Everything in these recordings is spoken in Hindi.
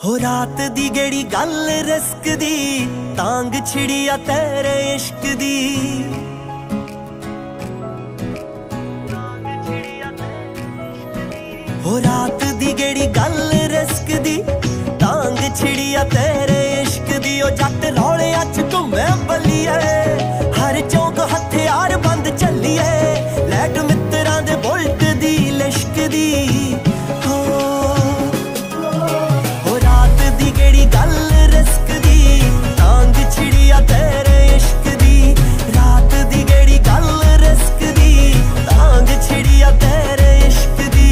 हो रात दी गेड़ी गल रिस्क दी, तांग छिड़ी आ तेरे इश्क दी। हो रात दी गेड़ी गल रिस्क दी, तांग छिड़ी आ तेरे इश्क दी। ओ जट रौले अच घूमे बल्लिए, हर चौक हथियार बंद चलिए, लैट मित्रां दे बुलट दी लिश्क दी। गल रिस्क दी, तांग छिड़ी आ तेरे इश्क दी। रात दी गेड़ी गल रिस्क दी, तांग छिड़ी आ तेरे इश्क दी।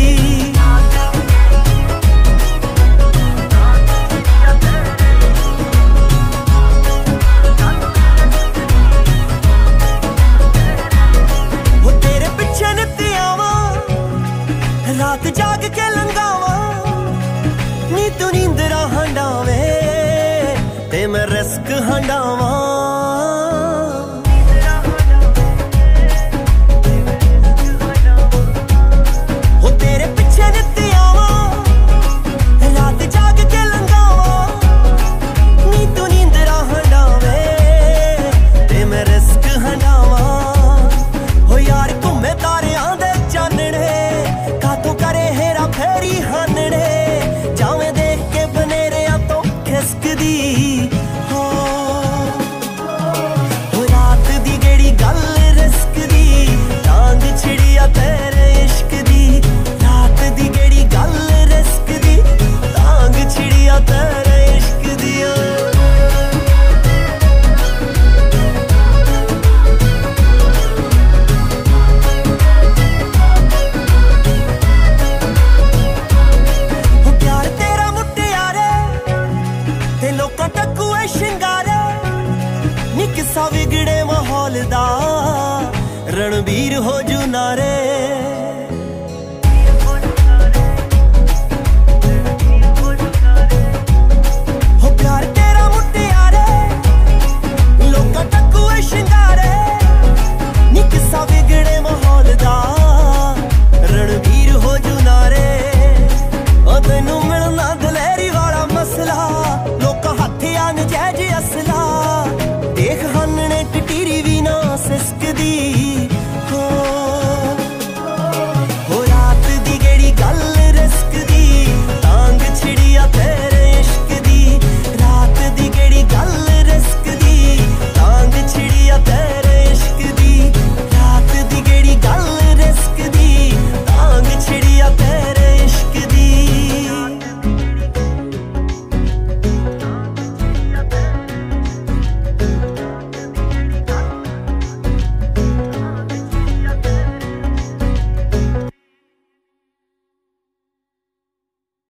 वो तेरे पिछे नित्ती आवां, रात जाग के लंघावां, नी तू नींदरा हंडावे ते मैं रिस्क हंडावां। हो तेरे पिछे नित्ती आवां, रात जाग के लंघावां, नी तू नींदरा हंडावे ते मैं रिस्क हंडावां। हो यार घूमे तारियां दे चानणे, कातों करे हेरा फेरी हानणे, जावें देख के बनेरिया तो खिसक दी। किस्सा बिगड़े माहौल दा, रणबीर हो जू नारे।